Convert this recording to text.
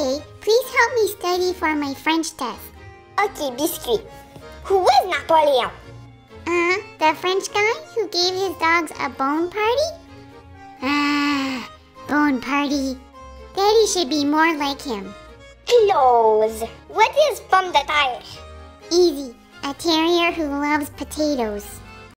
Latté, please help me study for my French test. Okay, Biscuit. Who was Napoleon? The French guy who gave his dogs a bone party? Bone party. Daddy should be more like him. Close. What is from the tire? Easy. A terrier who loves potatoes.